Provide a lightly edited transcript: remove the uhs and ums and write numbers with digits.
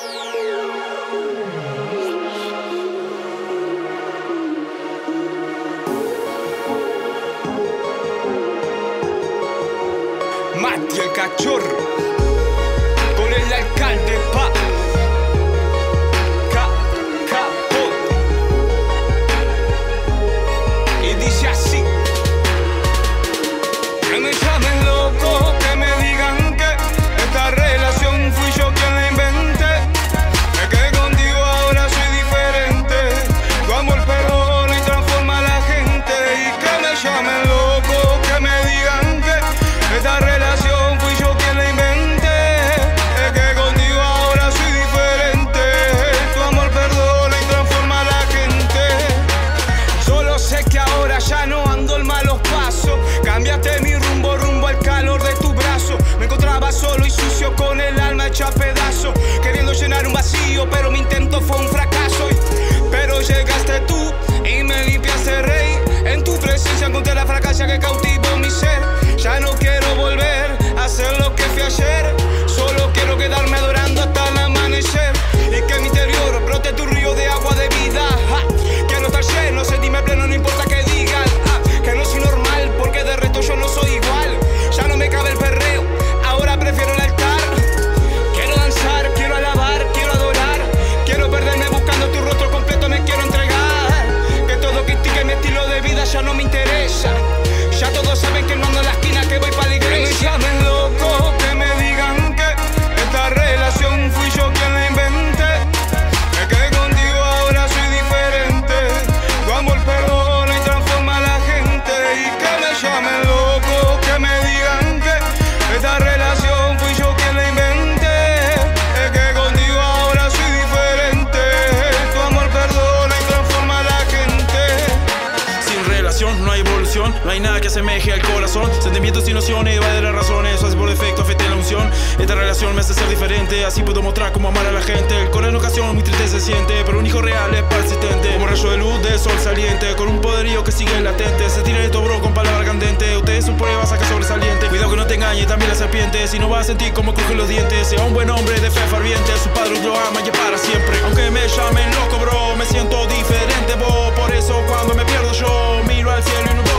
Mati el cachorro con el alcalde, pa. Capo. Y dice así: que me llamen loco, que me digan que esta relación fui yo quien la inventé, que contigo ahora soy diferente, tu amor perdona y transforma a la gente. Y que me llamen loco, que me digan que esta relación fui yo quien la inventé, que contigo ahora soy diferente, tu amor perdona y transforma a la gente. Solo sé que ahora ya no ando en malos pasos, cambiaste mi rumbo al calor de tu brazo. Me encontraba solo y sucio con el alma hecha a pedazos, queriendo llenar un vacío, pero mi intento fue un fracaso. Pero llegaste tú y me limpiaste, rey. En tu presencia encontré la fragancia que cautivó mi ser. Ya no quiero volver a ser lo que fui ayer, solo quiero quedarme adorando hasta el amanecer. Y que en mi interior brote tu río de agua de vida. Quiero estar lleno, sentirme pleno, no importa que digan que no soy normal, porque de resto yo no soy igual. Ya no me cabe el perreo, ahora prefiero el altar. Quiero danzar, quiero alabar, quiero adorar, quiero perderme buscando tu rostro completo, me quiero entregar. Que todo critique mi estilo de vida ya no me interesa. Ya todos saben que no ando en la esquina, que voy pa' la iglesia. Que me llamen loco, que me digan que esta relación fui yo quien la inventé, que contigo ahora soy diferente, tu amor perdona y transforma a la gente. Y que me llamen loco, que me digan que esta relación fui yo quien la inventé, que contigo ahora soy diferente, tu amor perdona y transforma a la gente. Sin relación no hay evolución, no hay nada que asemeje al corazón. Sentimientos y nociones, va de las razones, eso hace por defecto, afecta la unción. Esta relación me hace ser diferente, así puedo mostrar cómo amar a la gente. El corazón en ocasión muy triste se siente, pero un hijo real es persistente, como rayo de luz del sol saliente, con un poderío que sigue latente. Se tira esto bro con palabras candentes, ustedes son pruebas, saca sobresaliente. Cuidado que no te engañe también la serpiente, si no vas a sentir como crujen los dientes. Sea un buen hombre de fe ferviente, su padre lo ama y es para siempre. Aunque me llamen loco bro, me siento diferente, bo. Por eso cuando me pierdo yo miro al cielo y no